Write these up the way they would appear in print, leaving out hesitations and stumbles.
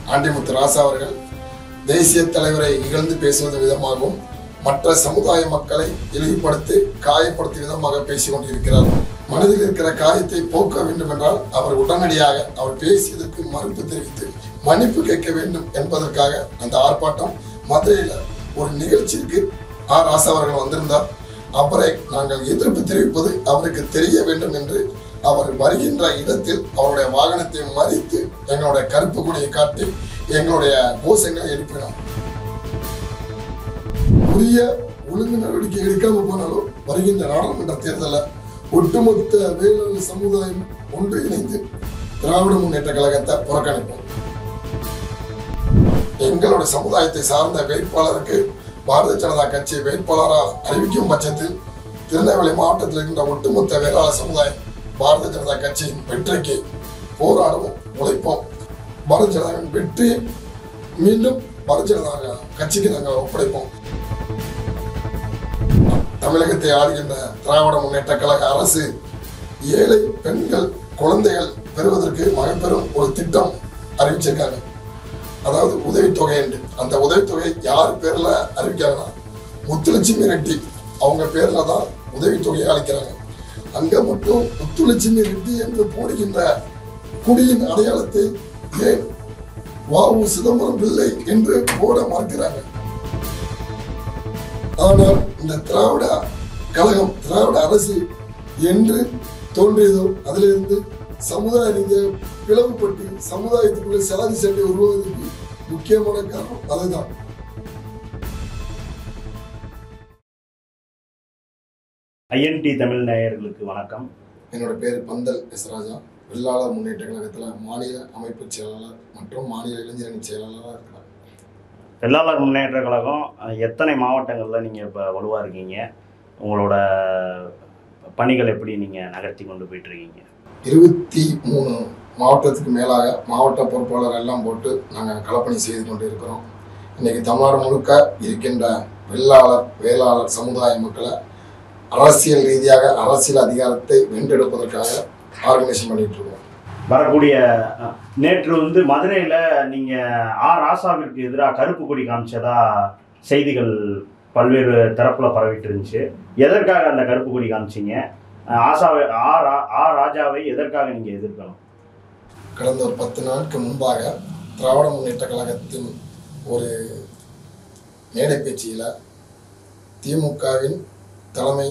ஆண்டிமுத்து ராசா அவர்கள் தேசிய தலைவரை இகழ்ந்து பேசுவது விதமாகவும் மற்ற சமுதாய மக்களை இழிவுபடுத்தி காயப்படுத்தும் விதமாக பேசிக் கொண்டிருக்கிறார். மனதில் இருக்கிற காயத்தை போக்க வேண்டும் என்றால் அவர் உடனடியாக அவர் பேசியதற்கு மறுப்பு தெரிவித்து மன்னிப்பு கேட்க வேண்டும் என்பதற்காக அந்த ஆர்ப்பாட்டம் மதுரையில் ஒரு நிகழ்ச்சிக்கு ராசா அவர்கள் வந்திருந்தார். அவரை நாங்கள் எதிர்ப்பு தெரிவிப்பது அவருக்கு தெரிய வேண்டும் என்று அவர் வருகின்ற இடத்தில் அவருடைய வாகனத்தை மறித்து எங்களுடைய கருப்பு கொடியை காட்டி எங்களுடைய கோஷங்களை எழுப்பினோம். உரிய ஒழுங்கு நடவடிக்கை எடுக்காம போனாலும் வருகின்ற நாடாளுமன்ற தேர்தலில் ஒட்டுமொத்த வேளாண் சமுதாயம் ஒன்று இணைந்து திராவிட முன்னேற்ற கழகத்தை புறக்கணிப்போம். எங்களுடைய சமுதாயத்தை சார்ந்த வேட்பாளருக்கு பாரதிய ஜனதா கட்சி வேட்பாளராக அறிவிக்கும் பட்சத்தில் திருநெல்வேலி மாவட்டத்தில் இருக்கின்ற ஒட்டுமொத்த வேளாளர் சமுதாயம் பாரதிய ஜனதா கட்சியின் வெற்றிக்கு போராடவும் உழைப்போம். பாரதிய ஜனதாவின் வெற்றி மீண்டும் பாரதிய ஜனதா கட்சிக்கு நாங்கள் ஒப்படைப்போம். தமிழகத்தை ஆளுகின்ற திராவிட முன்னேற்ற கழக அரசு ஏழை பெண்கள் குழந்தைகள் பெறுவதற்கு மகப்பெரும் ஒரு திட்டம் அறிவிச்சிருக்காங்க. அதாவது உதவித்தொகை என்று. அந்த உதவித்தொகை யார் பேர்ல அறிவிக்கிறாங்கன்னா முத்துலட்சுமி ரெட்டி அவங்க பேர்ல தான் உதவித்தொகையை அளிக்கிறாங்க. அங்க மட்டும் முத்துலட்சுமி ரெட்டி என்று போடுகின்ற குடியின் அடையாளத்தை ஏன் வாவு சிதம்பரம் பிள்ளை என்று போட மறுக்கிறாங்க. ஆனால் இந்த திராவிட கழகம் திராவிட அரசு என்று தோன்றியதோ அதிலிருந்து சமுதாய ரீதியாக பிளவுபட்டு சமுதாயத்துக்குள்ள சலாதி சண்டை உருவாவதற்கு முக்கியமான காரணம் அதுதான். ஐஎன்டி தமிழ் நேயர்களுக்கு வணக்கம். என்னோட பேர் பந்தல் எஸ் ராஜா. வெள்ளாளர் முன்னேற்ற கழகத்தில் மாநில அமைப்பு செயலாளர் மற்றும் மாநில இளைஞரணி செயலாளராக இருக்கிறார். வெள்ளாளர் முன்னேற்ற கழகம் எத்தனை மாவட்டங்களில் நீங்கள் இப்போ வலுவாக இருக்கீங்க? உங்களோட பணிகள் எப்படி நீங்கள் நகர்த்தி கொண்டு போயிட்டுருக்கீங்க? 23 மாவட்டத்துக்கு மேலாக மாவட்ட பொறுப்பாளர் எல்லாம் போட்டு நாங்கள் களப்பணி செய்து கொண்டு இருக்கிறோம். இன்றைக்கி தமிழ்நாடு முழுக்க இருக்கின்ற வெள்ளாளர் வேளாளர் சமுதாய மக்களை அரசியல் ரீதியாக அரசியல் அதிகாரத்தை வென்றெடுப்பதற்காக ஆர்கனைசேஷன் பண்ணிட்டு இருக்கோம். வரக்கூடிய நேற்று மதுரையில் நீங்கள் ராசாவிற்கு எதிராக கருப்பு கொடி காமிச்சதா செய்திகள் பல்வேறு தரப்பில் பரவிட்டு இருந்துச்சு. எதற்காக அந்த கருப்பு கொடி காமிச்சிங்க? ராஜாவை எதற்காக நீங்கள் எதிர்க்கணும்? கடந்த ஒரு 10 நாட்களுக்கு முன்பாக திராவிட முன்னேற்ற கழகத்தின் ஒரு மேடை பேச்சியில் திமுகவின் தலைமை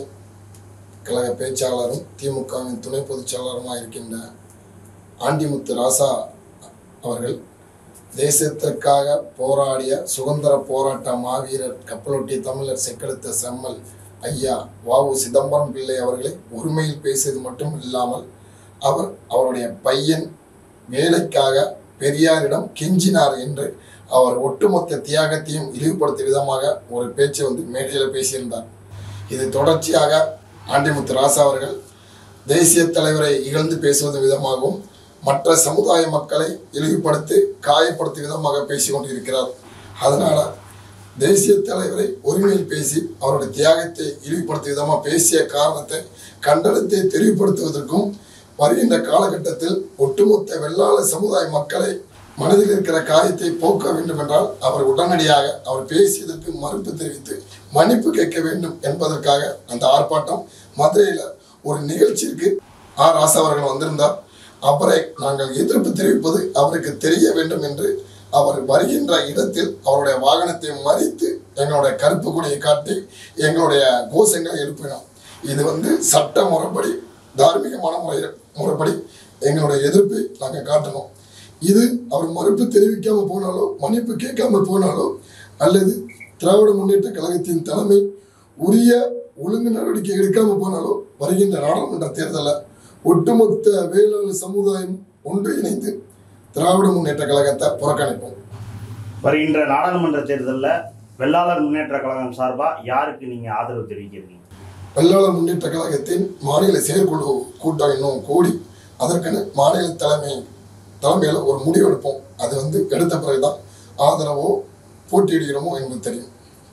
கழக பேச்சாளரும் திமுகவின் துணை பொதுச் செயலாளருமாக இருக்கின்ற ஆண்டிமுத்து ராசா அவர்கள் தேசத்திற்காக போராடிய சுதந்திர போராட்ட மாவீரர் கப்பலொட்டிய தமிழர் செக்கெடுத்த செம்மல் ஐயா வாவு சிதம்பரம் பிள்ளை அவர்களை ஒருமையில் பேசியது மட்டும் இல்லாமல் அவருடைய பையன் வேலைக்காக பெரியாரிடம் கெஞ்சினார் என்று அவர் ஒட்டுமொத்த தியாகத்தையும் இழிவுபடுத்திய விதமாக ஒரு பேச்சு மேடையில் பேசியிருந்தார். இது தொடர்ச்சியாக ஆண்டிமுத்து ராசா அவர்கள் தேசிய தலைவரை இகழ்ந்து பேசுவது விதமாகவும் மற்ற சமுதாய மக்களை இழிவுபடுத்தி காயப்படுத்தும் விதமாக பேசி கொண்டிருக்கிறார். அதனால தேசிய தலைவரை ஒருமையில் பேசி அவருடைய தியாகத்தை இழிவுபடுத்தும் விதமாக பேசிய காரணத்தை கண்டனத்தை தெரிவுபடுத்துவதற்கும் வருகின்ற காலகட்டத்தில் ஒட்டுமொத்த வெள்ளாளர் சமுதாய மக்களை மனதில் இருக்கிற காயத்தை போக்க வேண்டும் என்றால் அவர் உடனடியாக அவர் பேசியதற்கு மறுப்பு தெரிவித்து மன்னிப்பு கேட்க வேண்டும் என்பதற்காக அந்த ஆர்ப்பாட்டம் மதுரையில் ஒரு நிகழ்ச்சிக்கு ராசா அவர்கள் வந்திருந்தார். அவரை நாங்கள் எதிர்ப்பு தெரிவிப்பது அவருக்கு தெரிய வேண்டும் என்று அவர் வருகின்ற இடத்தில் அவருடைய வாகனத்தை மறித்து எங்களுடைய கருப்பு கொடியை காட்டி எங்களுடைய கோஷங்களை எழுப்பினோம். இது சட்ட முறைப்படி தார்மீகமான முறைப்படி எங்களுடைய எதிர்ப்பை நாங்கள் காட்டணும். இது அவர் மறுப்பு தெரிவிக்காம போனாலோ மன்னிப்பு கேட்காம போனாலோ அல்லது திராவிட முன்னேற்ற கழகத்தின் தலைமை உரிய ஒழுங்கு நடவடிக்கை எடுக்காம போனாலோ வருகின்ற நாடாளுமன்ற தேர்தலில் ஒட்டுமொத்த வேளாண் சமுதாயம் ஒன்று இணைந்து திராவிட முன்னேற்ற கழகத்தை புறக்கணிப்போம். வருகின்ற நாடாளுமன்ற தேர்தலில் வெள்ளாளர் முன்னேற்ற கழகம் சார்பாக யாருக்கு நீங்கள் ஆதரவு தெரிவிக்கிறீங்க? வெள்ளாளர் முன்னேற்ற கழகத்தின் மாநில செயற்குழு கூட்டம் இன்னும் கூடி அதற்கென மாநில தலைமையில் ஒரு முடிவு எடுப்போம். அது எடுத்த பிறகுதான் ஆதரவோ போட்டியிடுகிறோமோ என்பது தெரியும்.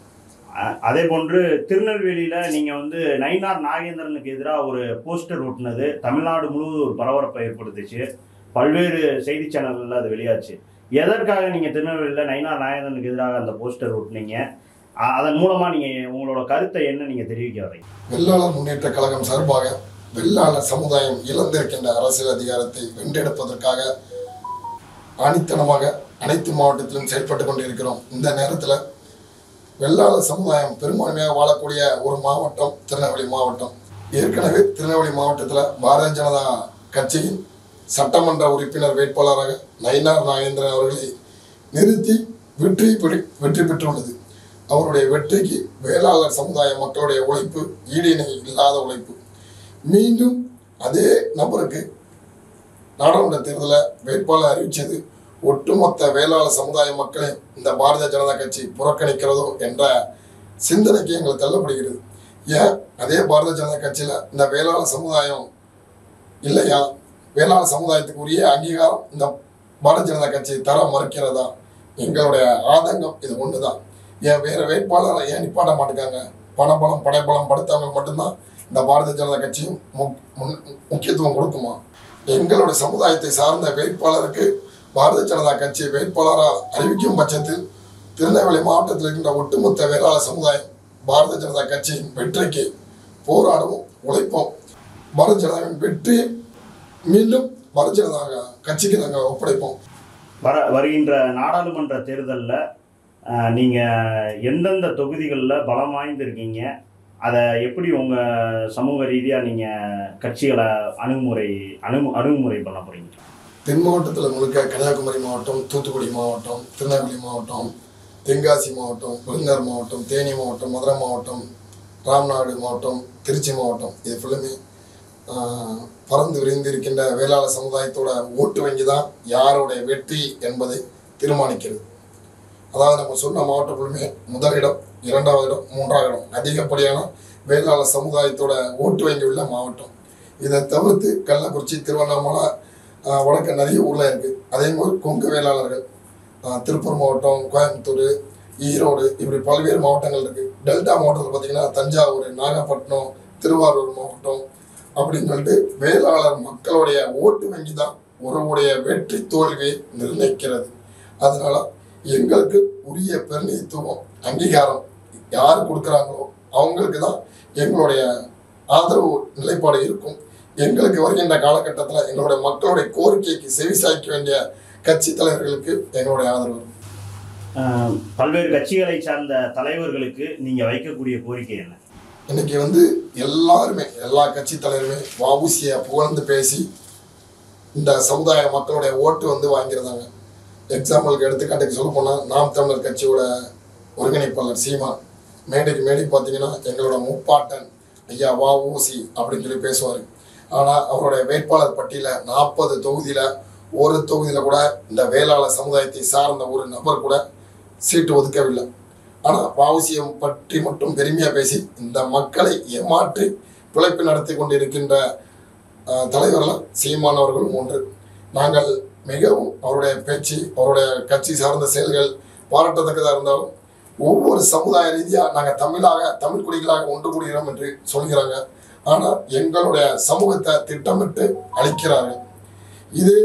அதே போன்று திருநெல்வேலியில் நீங்கள் நயினார் நாகேந்திரனுக்கு எதிராக ஒரு போஸ்டர் ஒட்டினது தமிழ்நாடு முழுவதும் ஒரு பரபரப்பை ஏற்படுத்துச்சு. பல்வேறு செய்தி சேனல்களில் அது வெளியாச்சு. எதற்காக நீங்கள் திருநெல்வேலியில் நயினார் நாகேந்திரனுக்கு எதிராக அந்த போஸ்டர் ஒட்டினீங்க? அதன் மூலமாக நீங்கள் உங்களோட கருத்தை என்ன நீங்கள் தெரிவிக்க வரீங்க? வெள்ளாளர் முன்னேற்ற கழகம் சார்பாக வெள்ளாளர் சமுதாயம் இழந்திருக்கின்ற அரசியல் அதிகாரத்தை வென்றெடுப்பதற்காக ஆணித்தனமாக அனைத்து மாவட்டத்திலும் செயல்பட்டு கொண்டிருக்கிறோம். இந்த நேரத்தில் வெள்ளாளர் சமுதாயம் பெரும்பான்மையாக வாழக்கூடிய ஒரு மாவட்டம் திருநெல்வேலி மாவட்டம். ஏற்கனவே திருநெல்வேலி மாவட்டத்தில் பாரதிய ஜனதா கட்சியின் சட்டமன்ற உறுப்பினர் வேட்பாளராக நயினார் நாகேந்திரன் அவர்களை நிறுத்தி வெற்றி பெற்றுள்ளது. அவருடைய வெற்றிக்கு வேளாளர் சமுதாய மக்களுடைய உழைப்பு ஈடிணை இல்லாத உழைப்பு. மீண்டும் அதே நபருக்கு நாடாளுமன்ற தேர்தலில் வேட்பாளர் அறிவித்தது ஒட்டுமொத்த வேளாளர் சமுதாய மக்களை இந்த பாரதிய ஜனதா கட்சி புறக்கணிக்கிறதோ என்ற சிந்தனைக்கு எங்களுக்கு தள்ளப்படுகிறது. ஏன் அதே பாரதிய ஜனதா கட்சியில் இந்த வேளாளர் சமுதாயம் இல்லையா? வேளாளர் சமுதாயத்துக்கு உரிய அங்கீகாரம் இந்த பாரதிய ஜனதா கட்சி தர மறுக்கிறதா? எங்களுடைய ஆதங்கம் இது ஒன்று தான். ஏன் வேறு வேட்பாளரை ஏன் நிப்பாட்ட மாட்டேங்காங்க? பணபலம் படைபலம் படுத்தவங்க மட்டும்தான் இந்த பாரதிய ஜனதா கட்சியும் முக்கியத்துவம் கொடுக்குமா? எங்களுடைய சமுதாயத்தை சார்ந்த வேட்பாளருக்கு பாரதிய ஜனதா கட்சி வேட்பாளராக அறிவிக்கும் பட்சத்தில் திருநெல்வேலி மாவட்டத்தில் இருக்கின்ற ஒட்டுமொத்த வேளாளர் சமுதாயம் பாரதிய ஜனதா கட்சியின் வெற்றிக்கு போராடவும் உழைப்போம். பாரதிய ஜனதாவின் வெற்றி மீண்டும் பாரதிய ஜனதா கட்சிக்கு நாங்கள் ஒப்படைப்போம். வருகின்ற நாடாளுமன்ற தேர்தலில் நீங்கள் எந்தெந்த தொகுதிகளில் பலம் வாய்ந்திருக்கீங்க? அதை எப்படி உங்கள் சமூக ரீதியாக நீங்கள் கட்சிகளை அணுகுமுறை பண்ண போகிறீங்க? தென் மாவட்டத்தில் முழுக்க கன்னியாகுமரி மாவட்டம், தூத்துக்குடி மாவட்டம், திருநெல்வேலி மாவட்டம், தென்காசி மாவட்டம், விருதுநகர் மாவட்டம், தேனி மாவட்டம், மதுரை மாவட்டம், ராம்நாடு மாவட்டம், திருச்சி மாவட்டம், இது ஃபுல்லுமே பறந்து விரிந்திருக்கின்ற வேளாளர் சமுதாயத்தோட ஓட்டு வங்கி தான் யாருடைய வெற்றி என்பதை தீர்மானிக்கிறது. அதாவது நம்ம சொன்ன மாவட்டம் ஃபுல்லுமே முதலிடம், இரண்டாவது இடம், மூன்றாவது இடம் அதிகப்படியான வேளாளர் சமுதாயத்தோட ஓட்டு வங்கி உள்ள மாவட்டம். இதை தவிர்த்து கள்ளக்குறிச்சி, திருவண்ணாமலை, வடக்கு நிறைய ஊரில் இருக்குது. அதே மாதிரி கொங்கு வேளாளர்கள் திருப்பூர் மாவட்டம், கோயம்புத்தூர், ஈரோடு, இப்படி பல்வேறு மாவட்டங்கள் இருக்குது. டெல்டா மாவட்டத்தில் பார்த்திங்கன்னா தஞ்சாவூர், நாகப்பட்டினம், திருவாரூர் மாவட்டம் அப்படின்னு சொல்லிட்டு வேளாளர் மக்களுடைய ஓட்டு வங்கி தான் ஒருவருடைய வெற்றி தோல்வியை நிர்ணயிக்கிறது. அதனால எங்களுக்கு உரிய பிரதிநிதித்துவம் அங்கீகாரம் யார் கொடுக்குறாங்களோ அவங்களுக்கு தான் எங்களுடைய ஆதரவு நிலைப்பாடு இருக்கும். எங்களுக்கு வருகின்ற காலகட்டத்தில் எங்களுடைய மக்களுடைய கோரிக்கைக்கு செவிசாய்க்க வேண்டிய கட்சி தலைவர்களுக்கு எங்களுடைய ஆதரவு. பல்வேறு கட்சிகளை சார்ந்த தலைவர்களுக்கு நீங்கள் வைக்கக்கூடிய கோரிக்கை என்ன? இன்னைக்கு எல்லாருமே எல்லா கட்சி தலைவருமே வஉசியை புகழ்ந்து பேசி இந்த சமுதாய மக்களுடைய ஓட்டு வாங்கிறதாங்க. எக்ஸாம்பிளுக்கு எடுத்துக்காட்டுக்கு சொல்ல போனால் நாம் தமிழர் கட்சியோட ஒருங்கிணைப்பாளர் சீமான் மேடைக்கு பார்த்தீங்கன்னா எங்களோட முப்பாட்டன் ஐயா வஉசி அப்படின்னு சொல்லி பேசுவார். ஆனால் அவருடைய வேட்பாளர் பட்டியலில் 40 தொகுதியில் ஒரு தொகுதியில் கூட இந்த வேளாளர் சமுதாயத்தை சார்ந்த ஒரு நபர் கூட சீட்டு ஒதுக்கவில்லை. ஆனால் வஉசியை பற்றி மட்டும் பெருமையாக பேசி இந்த மக்களை ஏமாற்றி பிழைப்பு நடத்தி கொண்டிருக்கின்ற தலைவர்கள் சீமானவர்களும் ஒன்று. நாங்கள் மிகவும் அவருடைய பேச்சு, அவருடைய கட்சி சார்ந்த செயல்கள் பாராட்டத்தக்கதாக இருந்தாலும் ஒவ்வொரு சமுதாய ரீதியாக நாங்கள் தமிழ் குடிகளாக ஒன்று கூடுகிறோம் என்று சொல்கிறாங்க. ஆனால் எங்களுடைய சமூகத்தை திட்டமிட்டு அழிக்கிறார்கள். இது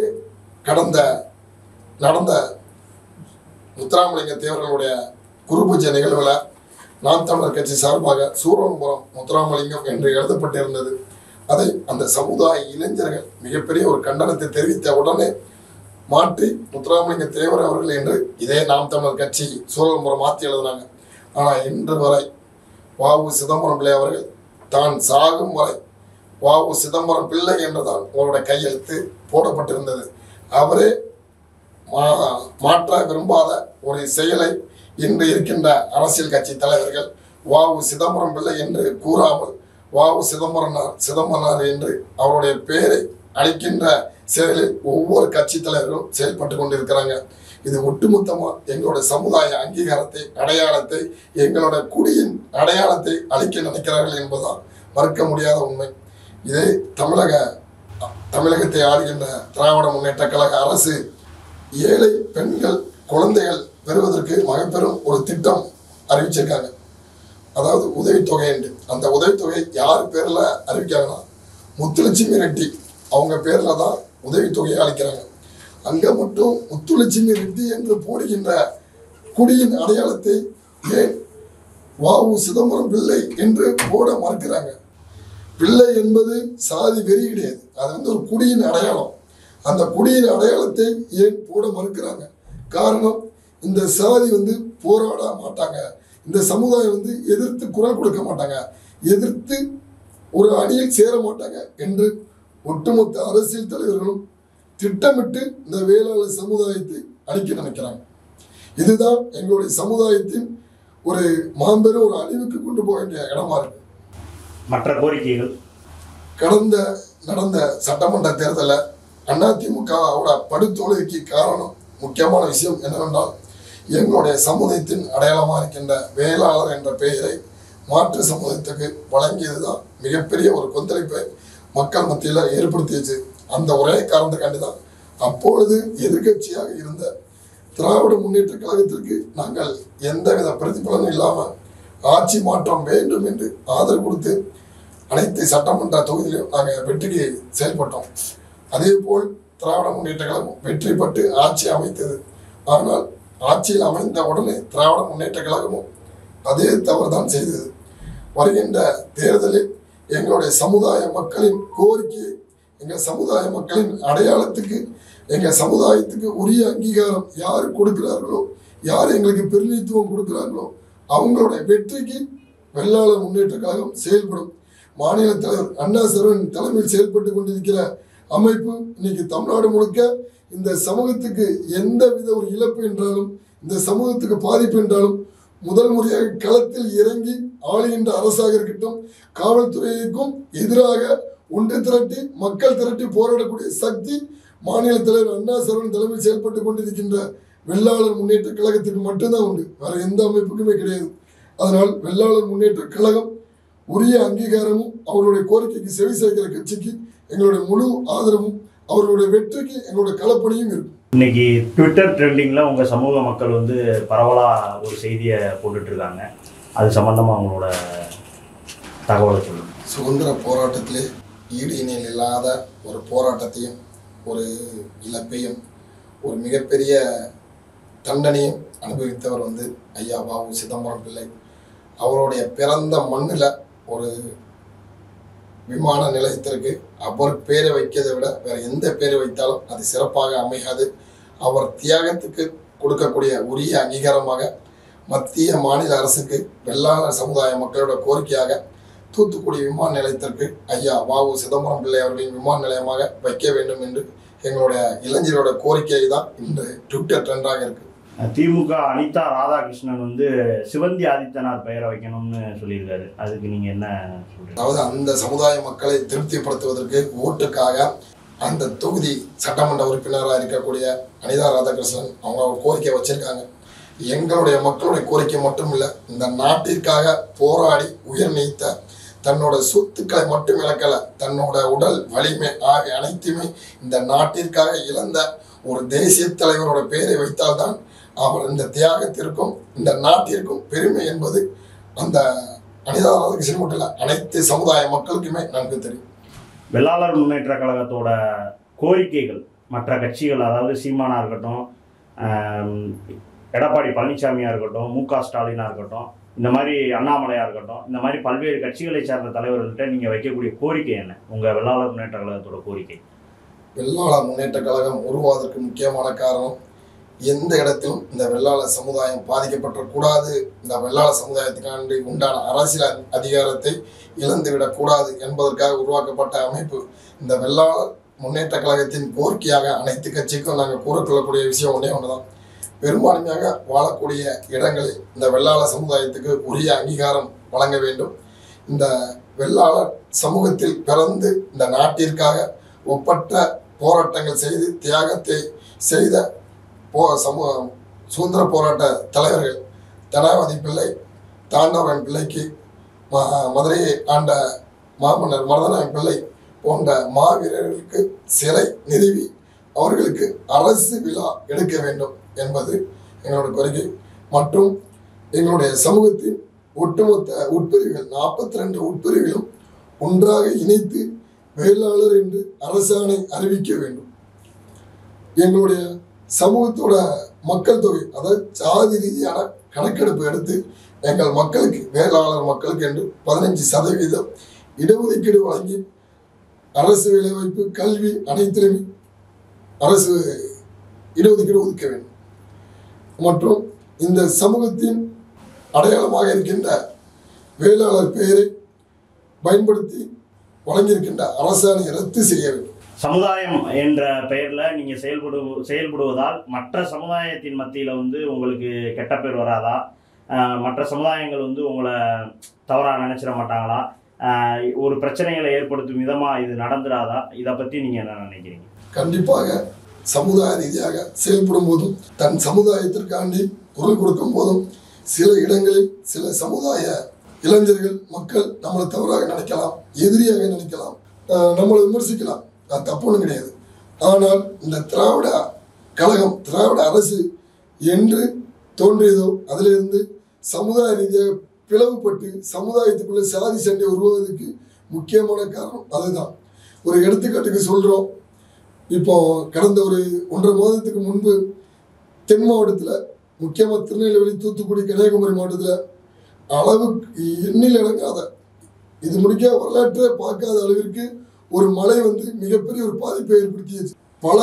நடந்த முத்துராமலிங்க தேவர்களுடைய குரு பூஜை நிகழ்வில் நாம் தமிழர் கட்சி சார்பாக சூரன்புரம் முத்துராமலிங்கம் என்று எழுதப்பட்டிருந்தது. அதை அந்த சமுதாய இளைஞர்கள் மிகப்பெரிய ஒரு கண்டனத்தை தெரிவித்த உடனே மாற்றி முத்துராமலிங்க தேவர் அவர்கள் என்று இதே நாம் தமிழர் கட்சி சூரன்புரம் மாற்றி எழுதினாங்க. ஆனால் இன்று வரை வஉ சிதம்பரம் பிள்ளை அவர்கள் தான் சாகும் வரை வஉ சிதம்பரம் பிள்ளை என்றுதான் அவருடைய கையெழுத்து போடப்பட்டிருந்தது. அவரே மாற்ற விரும்பாத ஒரு செயலை இன்று இருக்கின்ற அரசியல் கட்சி தலைவர்கள் வஉ சிதம்பரம் பிள்ளை என்று கூறாமல் வஉ சிதம்பரனார் என்று அவருடைய பெயரை அளிக்கின்ற செயலில் ஒவ்வொரு கட்சி தலைவர்களும் செயல்பட்டு கொண்டிருக்கிறாங்க. இது ஒட்டுமொத்தமாக எங்களுடைய சமுதாய அங்கீகாரத்தை, அடையாளத்தை, எங்களுடைய குடியின் அடையாளத்தை அளிக்க நினைக்கிறார்கள் என்பதுதான் மறுக்க முடியாத உண்மை. இதே தமிழகத்தை ஆளுகின்ற திராவிட முன்னேற்ற கழக அரசு ஏழை பெண்கள் குழந்தைகள் பெறுவதற்கு மகப்பெரும் ஒரு திட்டம் அறிவிச்சிருக்காங்க. அதாவது உதவித்தொகை என்று. அந்த உதவித்தொகை யார் பேரில் அறிவிக்காங்கன்னா முத்துலட்சுமி ரெட்டி அவங்க பேரில் தான் உதவித்தொகையை அளிக்கிறாங்க. அங்க மட்டும் முத்துலட்சுமி ரெட்டி என்று போடுகின்ற குடியின் அடையாளத்தை ஏன் வாவு சிதம்பரம் பிள்ளை என்று போட மறுக்கிறாங்க? பிள்ளை என்பது சாதி வெறி கிடையாது, அது ஒரு குடியின் அடையாளம். அந்த குடியின் அடையாளத்தை ஏன் போட மறுக்கிறாங்க? காரணம், இந்த சாதி போராட மாட்டாங்க, இந்த சமுதாயம் எதிர்த்து குரல் கொடுக்க மாட்டாங்க, எதிர்த்து ஒரு அணியில் சேர மாட்டாங்க என்று ஒட்டுமொத்த அரசியல் தலைவர்களும் திட்டமிட்டு இந்த வேளாளர் சமுதாயத்தை அழிக்க நினைக்கிறாங்க. இதுதான் எங்களுடைய சமுதாயத்தின் ஒரு மாபெரும் ஒரு அழிவுக்கு கொண்டு போக வேண்டிய இடமா இருக்கு. மற்ற கோரிக்கைகள், நடந்த சட்டமன்ற தேர்தலில் அதிமுகவோட படுதோல்விக்கு காரணம் முக்கியமான விஷயம் என்னவென்றால், எங்களுடைய சமூகத்தின் அடையாளமாக இருக்கின்ற வேளாளர் என்ற பெயரை மாற்று சமூகத்துக்கு வழங்கியதுதான் மிகப்பெரிய ஒரு கொந்தளிப்பை மக்கள் மத்தியில் ஏற்படுத்தியது. அந்த ஒரே காரணத்துக்காண்டி தான் அப்பொழுது எதிர்கட்சியாக இருந்த திராவிட முன்னேற்ற கழகத்திற்கு நாங்கள் எந்தவித பிரதிபலனும் இல்லாமல் ஆட்சி மாற்றம் வேண்டும் என்று ஆதரவு கொடுத்து அனைத்து சட்டமன்ற தொகுதியிலும் நாங்கள் வெற்றிக்கு செயல்பட்டோம். அதே போல் திராவிட முன்னேற்ற கழகம் வெற்றி பெற்று ஆட்சி அமைத்தது. ஆனால் ஆட்சியில் அமைந்த உடனே திராவிட முன்னேற்ற கழகமும் அதே தவறு தான் செய்தது. வருகின்ற தேர்தலில் எங்களுடைய சமுதாய மக்களின் கோரிக்கையை, எங்கள் சமுதாய மக்களின் அடையாளத்துக்கு, எங்கள் சமுதாயத்துக்கு உரிய அங்கீகாரம் யார் கொடுக்கிறார்களோ, யார் எங்களுக்கு பிரதிநிதித்துவம் கொடுக்கிறார்களோ அவங்களுடைய வெற்றிக்கு வெள்ளாளர் முன்னேற்ற கழகம் செயல்படும். மாநில தலைவர் அண்ணா சரவணன் தலைமையில் செயல்பட்டு கொண்டிருக்கிற அமைப்பு இன்னைக்கு தமிழ்நாடு முழுக்க இந்த சமூகத்துக்கு எந்தவித ஒரு இழப்பு என்றாலும், இந்த சமூகத்துக்கு பாதிப்பு என்றாலும் முதல் முறையாக களத்தில் இறங்கி ஆளுகின்ற அரசாக இருக்கட்டும், காவல்துறைக்கும் எதிராக ஒன்று திரட்டி மக்கள் திரட்டி போராடக்கூடிய சக்தி மாநில தலைவர் அண்ணா சரவணன் தலைமையில் செயல்பட்டு கொண்டிருக்கின்ற வெள்ளாளர் முன்னேற்ற கழகத்துக்கு மட்டும்தான் உண்டு, வேற எந்த அமைப்புக்குமே கிடையாது. அதனால் வெள்ளாளர் முன்னேற்ற கழகம் உரிய அங்கீகாரமும் அவர்களுடைய கோரிக்கைக்கு செவி சேர்க்கிற கட்சிக்கு எங்களுடைய முழு ஆதரவும், அவர்களுடைய வெற்றிக்கு எங்களுடைய களப்பணியும் இருக்கும். இன்னைக்கு ட்விட்டர் ட்ரெண்டிங்ல உங்க சமூக மக்கள் பரவலா ஒரு செய்தியை போட்டுட்டு இருக்காங்க. அது சம்பந்தமா அவங்களோட தகவலை சொல்லுங்க. சுதந்திர போராட்டத்திலே ஈடு இணையில் இல்லாத ஒரு போராட்டத்தையும் ஒரு இழப்பையும் ஒரு மிகப்பெரிய தண்டனையும் அனுபவித்தவர் ஐயா வாவு சிதம்பரம் பிள்ளை. அவருடைய பிறந்த மண்ணில் ஒரு விமான நிலையத்திற்கு அவர் பேரை வைக்கிறதை விட வேறு எந்த பேரை வைத்தாலும் அது சிறப்பாக அமையாது. அவர் தியாகத்துக்கு கொடுக்கக்கூடிய உரிய அங்கீகாரமாக மத்திய மாநில அரசுக்கு வெள்ளாளர் சமுதாய மக்களோட கோரிக்கையாக தூத்துக்குடி விமான நிலையத்திற்கு ஐயா வாவு சிதம்பரம் பிள்ளை அவர்களின் விமான நிலையமாக வைக்க வேண்டும் என்று எங்களுடைய இளைஞரோட கோரிக்கை தான் இன்று ட்விட்டர் ட்ரெண்டாக இருக்கு. திமுக அனிதா ராதாகிருஷ்ணன் சிவந்தி ஆதித்தனார் பெயரை வைக்கணும்னு சொல்லியிருக்காரு. அதுக்கு நீங்க என்ன சொல்றீங்க? அதாவது அந்த சமுதாய மக்களை திருப்திப்படுத்துவதற்கு ஓட்டுக்காக அந்த தொகுதி சட்டமன்ற உறுப்பினராக இருக்கக்கூடிய அனிதா ராதாகிருஷ்ணன் அவங்க ஒரு கோரிக்கை வச்சிருக்காங்க. எங்களுடைய மக்களுடைய கோரிக்கை மட்டும் இல்லை, இந்த நாட்டிற்காக போராடி உயிர் நீத்த தன்னோட சொத்துக்களை மட்டும் இழக்கல, தன்னோட உடல் வலிமை ஆகிய அனைத்துமே இந்த நாட்டிற்காக இழந்த ஒரு தேசிய தலைவரோட பெயரை வைத்தால்தான் அவர் இந்த தியாகத்திற்கும் இந்த நாட்டிற்கும் பெருமை என்பது அந்த அனிதா ராதாகிருஷ்ணன் மட்டும் இல்லை, அனைத்து சமுதாய மக்களுக்குமே நன்கு தெரியும். வெள்ளாளர் முன்னேற்ற கழகத்தோட கோரிக்கைகள் மற்ற கட்சிகள், அதாவது சீமானா இருக்கட்டும், எடப்பாடி பழனிசாமியாக இருக்கட்டும், மு.க. ஸ்டாலினாக இருக்கட்டும், இந்த மாதிரி அண்ணாமலையாக இருக்கட்டும், இந்த மாதிரி பல்வேறு கட்சிகளை சார்ந்த தலைவர்கள்ட்ட நீங்கள் வைக்கக்கூடிய கோரிக்கை என்ன? உங்கள் வெள்ளாளர் முன்னேற்ற கழகத்தோட கோரிக்கை. வெள்ளாளர் முன்னேற்ற கழகம் உருவாவதற்கு முக்கியமான காரணம், எந்த இடத்திலும் இந்த வெள்ளாளர் சமுதாயம் பாதிக்கப்படக்கூடாது, இந்த வெள்ளாளர் சமுதாயத்துக்காண்டி உண்டான அரசியல் அதிகாரத்தை இழந்துவிடக்கூடாது என்பதற்காக உருவாக்கப்பட்ட அமைப்பு இந்த வெள்ளாளர் முன்னேற்ற கழகத்தின் கோரிக்கையாக அனைத்து கட்சிக்கும் நாங்கள் கூறக்கொள்ளக்கூடிய விஷயம் ஒன்றே ஒன்று தான். பெரும்பான்மையாக வாழக்கூடிய இடங்களில் இந்த வெள்ளாளர் சமுதாயத்துக்கு உரிய அங்கீகாரம் வழங்க வேண்டும். இந்த வெள்ளாளர் சமூகத்தில் பிறந்து இந்த நாட்டிற்காக ஒப்பற்ற போராட்டங்கள் செய்து தியாகத்தை செய்த சுதந்திர போராட்ட தலைவர்கள் தனாவதி பிள்ளை, தாண்டவன் பிள்ளைக்கு, மதுரையை ஆண்ட மாமன்னர் மருதநாயகம் பிள்ளை போன்ற மாவீரர்களுக்கு சிலை நிறுவி அவர்களுக்கு அரசு விழா எடுக்க வேண்டும் என்பது எங்களோட கோரிக்கை. மற்றும் எங்களுடைய சமூகத்தின் ஒட்டுமொத்த உட்பிரிவுகள் 42 உட்பிரிவுகளும் ஒன்றாக இணைத்து வேளாளர் என்று அரசாணை அறிவிக்க வேண்டும். எங்களுடைய சமூகத்தோட மக்கள் தொகை, அதாவது சாதி ரீதியான கணக்கெடுப்பு எடுத்து எங்கள் மக்களுக்கு, வேளாளர் மக்களுக்கு என்று 15% இடஒதுக்கீடு வழங்கி அரசு வேலைவாய்ப்பு, கல்வி அனைத்திலுமே அரசு இடஒதுக்கீடு ஒதுக்க வேண்டும். மற்றும் இந்த சமூகத்தின் அடையாளமாக இருக்கின்ற வேளாளர் பெயரை பயன்படுத்தி வழங்கியிருக்கின்ற அரசாணை ரத்து செய்ய வேண்டும். சமுதாயம் என்ற பெயர்ல நீங்க செயல்படுவதால் மற்ற சமுதாயத்தின் மத்தியில உங்களுக்கு கெட்ட பேர் வராதா? மற்ற சமுதாயங்கள் உங்களை தவறா நினைச்சிட மாட்டாங்களா? ஒரு பிரச்சனைகளை ஏற்படுத்தும் விதமா இது நடந்துடாதா? இதை பத்தி நீங்க என்ன நினைக்கிறீங்க? கண்டிப்பாக சமுதாய ரீதியாக செயல்படும் போதும், தன் சமுதாயத்திற்காண்டி குரல் கொடுக்கும் போதும், சில இடங்களில் சில சமுதாய இளைஞர்கள், மக்கள் நம்மளை தவறாக நினைக்கலாம், எதிரியாக நினைக்கலாம், நம்மளை விமர்சிக்கலாம். அது தப்புன்னு கிடையாது. ஆனால் இந்த திராவிட கழகம், திராவிட அரசு என்று தோன்றியதோ அதிலிருந்து சமுதாய ரீதியாக பிளவுபட்டு சமுதாயத்துக்குள்ள சாதி சண்டை உருவாவதற்கு முக்கியமான காரணம் அதுதான். ஒரு எடுத்துக்காட்டுக்கு சொல்கிறோம். இப்போ கடந்த ஒரு 1.5 மாதத்துக்கு முன்பு தென் மாவட்டத்தில், முக்கியமாக திருநெல்வேலி, தூத்துக்குடி, கன்னியாகுமரி மாவட்டத்தில் அளவுக்கு எண்ணில் இறங்காத, இது முடிக்க வரலாற்றை பார்க்காத அளவிற்கு ஒரு மழை மிகப்பெரிய ஒரு பாதிப்பை ஏற்படுத்தியது. பல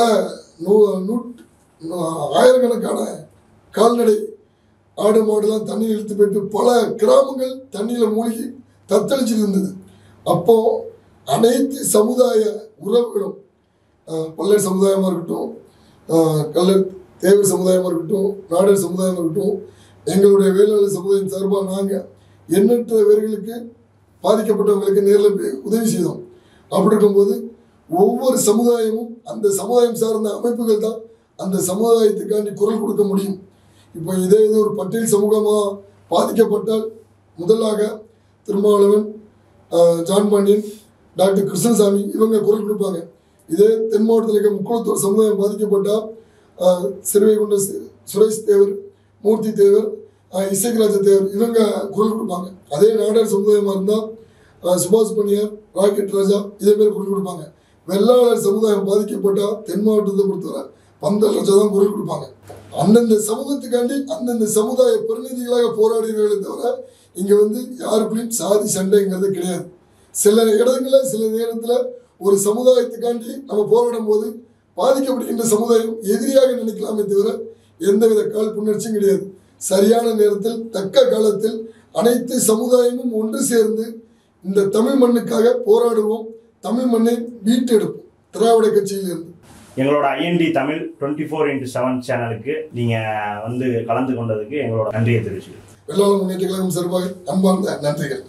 ஆயிரக்கணக்கான கால்நடை, ஆடு மாடுலாம் தண்ணீர் இழுத்து போயிட்டு பல கிராமங்கள் தண்ணியில் மூழ்கி தத்தளிச்சுட்டு இருந்தது. அப்போ அனைத்து சமுதாய உறவுகளும், பல்லர் சமுதாயமாக இருக்கட்டும், கல்லர் தேவர் சமுதாயமாக இருக்கட்டும், நாடர் சமுதாயமாக இருக்கட்டும், எங்களுடைய வேளாளர் சமுதாயம் சார்பாக நாங்கள் எண்ணற்ற பேர்களுக்கு, பாதிக்கப்பட்டவங்களுக்கு நேரில் போய் உதவி செய்தோம். அப்படி இருக்கும்போது ஒவ்வொரு சமுதாயமும், அந்த சமுதாயம் சார்ந்த அமைப்புகள் தான் அந்த சமுதாயத்துக்காண்டி குரல் கொடுக்க முடியும். இப்போ இதே ஒரு பட்டியல் சமூகமாக பாதிக்கப்பட்டால் முதலாக திருமாவளவன், ஜான் பாண்டியன், டாக்டர் கிருஷ்ணசாமி இவங்க குரல் கொடுப்பாங்க. இதே தென் மாவட்டத்தில் இருக்க முக்குளத்தூர் சமுதாயம் பாதிக்கப்பட்டால் சிறுவைகுண்ட சுரேஷ் தேவர், மூர்த்தி தேவர், இசைக்கராஜ தேவர் இவங்க குரல் கொடுப்பாங்க. அதே நாடர் சமுதாயமாக இருந்தால் சுபாஷ் பனியார், ராக்கெட் ராஜா இதேமாரி குரல் கொடுப்பாங்க. வெள்ளாளர் சமுதாயம் பாதிக்கப்பட்டால் தென் மாவட்டத்தை பொறுத்தவரை 12 லட்சம் தான் குரல் கொடுப்பாங்க. அந்தந்த சமூகத்துக்காண்டி அந்தந்த சமுதாய பிரதிநிதிகளாக போராடுகிறீர்களே தவிர இங்கே யாருக்குள்ளேயும் சாதி சண்டைங்கிறது கிடையாது. சில இடங்களில் சில நேரத்தில் ஒரு சமுதாயத்துக்காண்டி நம்ம போராடும் போது பாதிக்கப்படுகின்ற சமுதாயம் எதிரியாக நினைக்கலாமே தவிர எந்தவித காழ்ப்புணர்ச்சியும் கிடையாது. சரியான நேரத்தில், தக்க காலத்தில் அனைத்து சமுதாயமும் ஒன்று சேர்ந்து இந்த தமிழ் மண்ணுக்காக போராடுவோம், தமிழ் மண்ணை மீட்டெடுப்போம் திராவிட கட்சியிலிருந்து. எங்களோட IND தமிழ் 24x7 சேனலுக்கு நீங்கள் கலந்து கொண்டதுக்கு எங்களோட நன்றியை தெரிவிச்சுக்கிறோம். வெள்ளாளர் முன்னேற்ற கழகம் சார்பாக அன்பார்ந்த நன்றிகள்.